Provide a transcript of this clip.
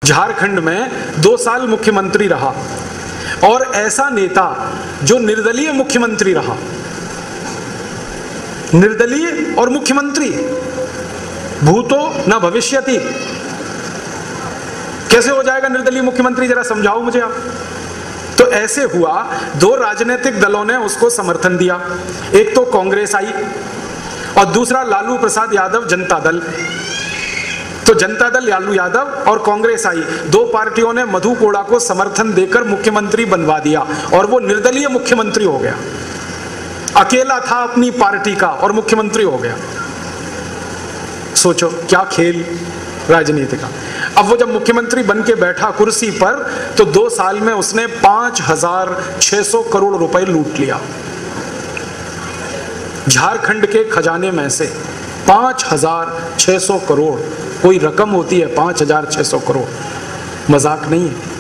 झारखंड में 2 साल मुख्यमंत्री रहा, और ऐसा नेता जो निर्दलीय मुख्यमंत्री रहा, निर्दलीय और मुख्यमंत्री, भूतो न भविष्यति, कैसे हो जाएगा निर्दलीय मुख्यमंत्री, जरा समझाओ मुझे आप। तो ऐसे हुआ, 2 राजनीतिक दलों ने उसको समर्थन दिया, एक तो कांग्रेस आई और दूसरा लालू प्रसाद यादव जनता दल। तो जनता दल लालू यादव और कांग्रेस आई, 2 पार्टियों ने मधु कोड़ा को समर्थन देकर मुख्यमंत्री बनवा दिया और वो निर्दलीय मुख्यमंत्री हो गया, अकेला था अपनी पार्टी का और मुख्यमंत्री हो गया। सोचो क्या खेल राजनीति का। अब वो जब मुख्यमंत्री बन के बैठा कुर्सी पर, तो 2 साल में उसने 5,600 करोड़ रुपए लूट लिया झारखंड के खजाने में से। 5,600 करोड़ कोई रकम होती है? 5,600 करोड़ मजाक नहीं है।